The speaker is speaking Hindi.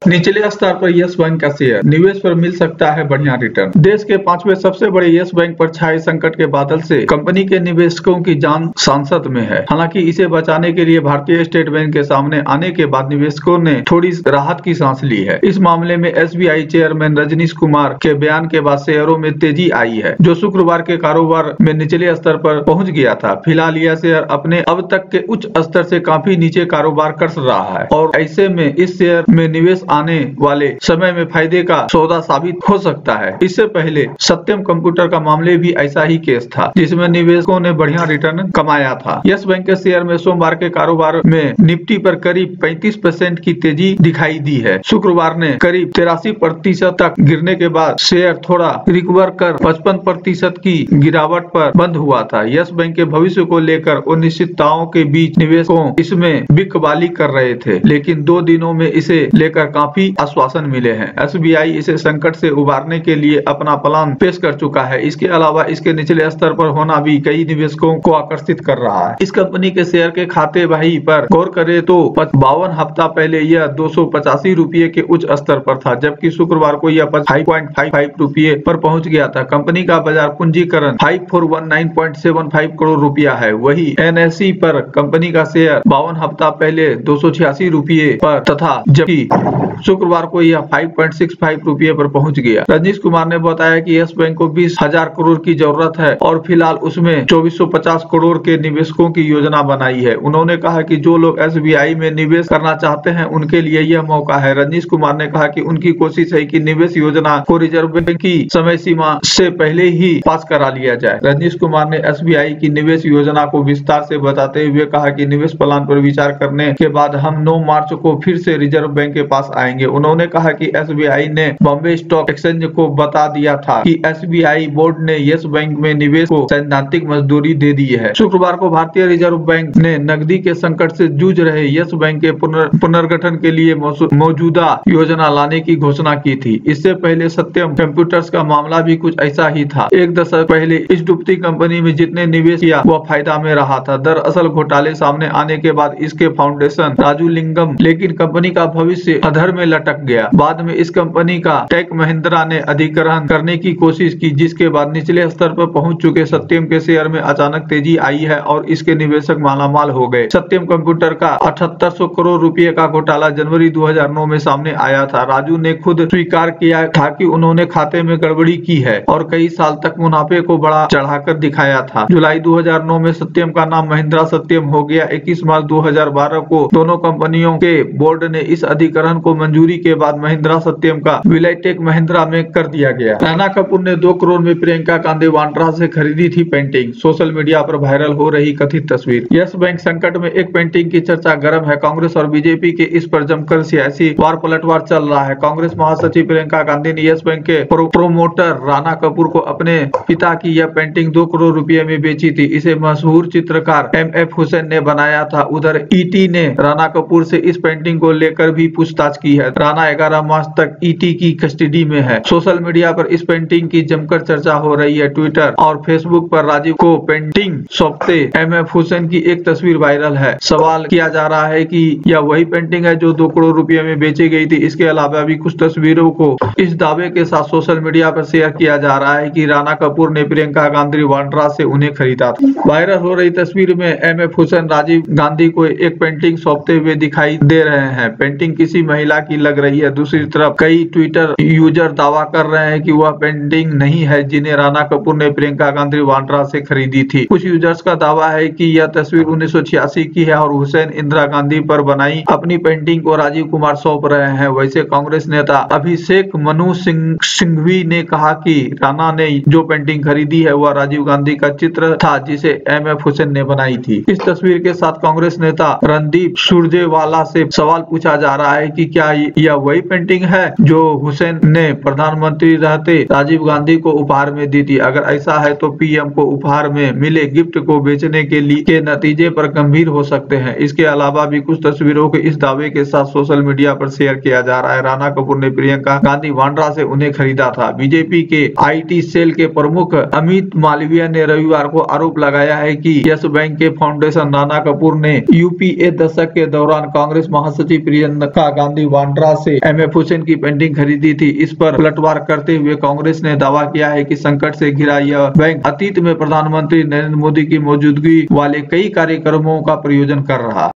निचले स्तर पर यस बैंक का शेयर, निवेश पर मिल सकता है बढ़िया रिटर्न। देश के 5वें सबसे बड़े यस बैंक पर छाए संकट के बादल से कंपनी के निवेशकों की जान सांसत में है। हालांकि इसे बचाने के लिए भारतीय स्टेट बैंक के सामने आने के बाद निवेशकों ने थोड़ी राहत की सांस ली है। इस मामले में एसबीआई चेयरमैन रजनीश कुमार के बयान के बाद शेयरों में तेजी आई है, जो शुक्रवार के कारोबार में निचले स्तर पर पहुंच गया था। फिलहाल यह शेयर अपने अब तक के उच्च स्तर से काफी नीचे कारोबार कर रहा है और ऐसे में इस शेयर में निवेश आने वाले समय में फायदे का सौदा साबित हो सकता है। इससे पहले सत्यम कंप्यूटर का मामले भी ऐसा ही केस था, जिसमें निवेशकों ने बढ़िया रिटर्न कमाया था। यस बैंक के शेयर में सोमवार के कारोबार में निफ्टी पर करीब 35% की तेजी दिखाई दी है। शुक्रवार ने करीब 83% तक गिरने के बाद शेयर थोड़ा रिकवर कर 55% की गिरावट पर बंद हुआ था। यस बैंक के भविष्य को लेकर अनिश्चितताओं के बीच निवेशकों इसमें बिकवाली कर रहे थे, लेकिन 2 दिनों में इसे लेकर काफी आश्वासन मिले हैं। एसबीआई इसे संकट से उबारने के लिए अपना प्लान पेश कर चुका है। इसके अलावा इसके निचले स्तर पर होना भी कई निवेशकों को आकर्षित कर रहा है। इस कंपनी के शेयर के खाते बही पर गौर करें तो 52 हफ्ता पहले यह 285 रुपये के उच्च स्तर पर था, जबकि शुक्रवार को यह 5.55 रुपये पर पहुंच गया था। कंपनी का बाजार पूंजीकरण 5419.75 करोड़ रुपया है। वही एनएसई पर कंपनी का शेयर 52 हफ्ता पहले 286 रुपये पर तथा जबकि शुक्रवार को यह 5.65 रुपये पर पहुंच गया। रजनीश कुमार ने बताया कि यस बैंक को 20,000 करोड़ की जरूरत है और फिलहाल उसमें 2450 करोड़ के निवेशकों की योजना बनाई है। उन्होंने कहा कि जो लोग एसबीआई में निवेश करना चाहते हैं उनके लिए यह मौका है। रजनीश कुमार ने कहा कि उनकी कोशिश है कि निवेश योजना को रिजर्व बैंक की समय सीमा से पहले ही पास करा लिया जाए। रजनीश कुमार ने एसबीआई की निवेश योजना को विस्तार से बताते हुए कहा कि निवेश प्लान पर विचार करने के बाद हम 9 मार्च को फिर से रिजर्व बैंक के पास आएंगे। उन्होंने कहा कि एसबीआई ने बॉम्बे स्टॉक एक्सचेंज को बता दिया था कि एसबीआई बोर्ड ने यस बैंक में निवेश को सैद्धांतिक मंजूरी दे दी है। शुक्रवार को भारतीय रिजर्व बैंक ने नकदी के संकट से जूझ रहे यस बैंक के पुनर्गठन के लिए मौजूदा योजना लाने की घोषणा की थी। इससे पहले सत्यम कंप्यूटर्स का मामला भी कुछ ऐसा ही था। 1 दशक पहले इस डूबती कंपनी में जितने निवेश किया वह फायदा में रहा था। दरअसल घोटाले सामने आने के बाद इसके फाउंडेशन राजू लिंगम लेकिन कंपनी का भविष्य अधर में लटक गया। बाद में इस कंपनी का टेक महिंद्रा ने अधिग्रहण करने की कोशिश की, जिसके बाद निचले स्तर पर पहुंच चुके सत्यम के शेयर में अचानक तेजी आई है और इसके निवेशक मालामाल हो गए। सत्यम कंप्यूटर का 7800 करोड़ रुपए का घोटाला जनवरी 2009 में सामने आया था। राजू ने खुद स्वीकार किया था कि उन्होंने खाते में गड़बड़ी की है और कई साल तक मुनाफे को बढ़ा चढ़ाकर दिखाया था। जुलाई 2009 में सत्यम का नाम महिंद्रा सत्यम हो गया। 21 मार्च 2012 को दोनों कंपनियों के बोर्ड ने इस अधिग्रहण को मंजूरी के बाद महिंद्रा सत्यम का विलय टेक महिंद्रा में कर दिया गया। राणा कपूर ने 2 करोड़ में प्रियंका गांधी वाड्रा से खरीदी थी पेंटिंग। सोशल मीडिया पर वायरल हो रही कथित तस्वीर। यस बैंक संकट में एक पेंटिंग की चर्चा गर्म है। कांग्रेस और बीजेपी के इस पर जमकर सियासी वार पलटवार चल रहा है। कांग्रेस महासचिव प्रियंका गांधी ने यस बैंक के प्रोमोटर राणा कपूर को अपने पिता की यह पेंटिंग 2 करोड़ रुपए में बेची थी। इसे मशहूर चित्रकार एमएफ हुसैन ने बनाया था। उधर ईटी ने राणा कपूर से इस पेंटिंग को लेकर भी पूछताछ की है। राणा 11 मार्च तक ईटी की कस्टडी में है। सोशल मीडिया पर इस पेंटिंग की जमकर चर्चा हो रही है। ट्विटर और फेसबुक पर राजीव को पेंटिंग सौंपते एमएफ हुसैन की एक तस्वीर वायरल है। सवाल किया जा रहा है कि यह वही पेंटिंग है जो 2 करोड़ रुपए में बेची गई थी। इसके अलावा भी कुछ तस्वीरों को इस दावे के साथ सोशल मीडिया पर शेयर किया जा रहा है कि राणा कपूर ने प्रियंका गांधी वाड्रा से उन्हें खरीदा था। वायरल हो रही तस्वीर में एमएफ हुसैन राजीव गांधी को एक पेंटिंग सौंपते हुए दिखाई दे रहे हैं। पेंटिंग किसी महिला की लग रही है। दूसरी तरफ कई ट्विटर यूजर दावा कर रहे हैं कि वह पेंटिंग नहीं है जिन्हें राणा कपूर ने प्रियंका गांधी वाड्रा से खरीदी थी। कुछ यूजर्स का दावा है कि यह तस्वीर 1986 की है और हुसैन इंदिरा गांधी पर बनाई अपनी पेंटिंग को राजीव कुमार सौंप रहे हैं। वैसे कांग्रेस नेता अभिषेक मनु सिंघवी ने कहा कि राणा ने जो पेंटिंग खरीदी है वह राजीव गांधी का चित्र था जिसे एमएफ हुसैन ने बनाई थी। इस तस्वीर के साथ कांग्रेस नेता रणदीप सुरजेवाला से सवाल पूछा जा रहा है कि क्या यह वही पेंटिंग है जो हुसैन ने प्रधानमंत्री रहते राजीव गांधी को उपहार में दी थी। अगर ऐसा है तो पीएम को उपहार में मिले गिफ्ट को बेचने के लिए के नतीजे पर गंभीर हो सकते हैं। इसके अलावा भी कुछ तस्वीरों को इस दावे के साथ सोशल मीडिया पर शेयर किया जा रहा है। राणा कपूर ने प्रियंका गांधी वाड्रा से उन्हें खरीदा था। बीजेपी के आईटी सेल के प्रमुख अमित मालवीय ने रविवार को आरोप लगाया है कि यस बैंक के फाउंडेशन राणा कपूर ने यूपीए दशक के दौरान कांग्रेस महासचिव प्रियंका गांधी बांद्रा से एम.एफ. हुसैन की पेंटिंग खरीदी थी। इस पर पलटवार करते हुए कांग्रेस ने दावा किया है कि संकट से घिरा यह बैंक अतीत में प्रधानमंत्री नरेंद्र मोदी की मौजूदगी वाले कई कार्यक्रमों का प्रयोजन कर रहा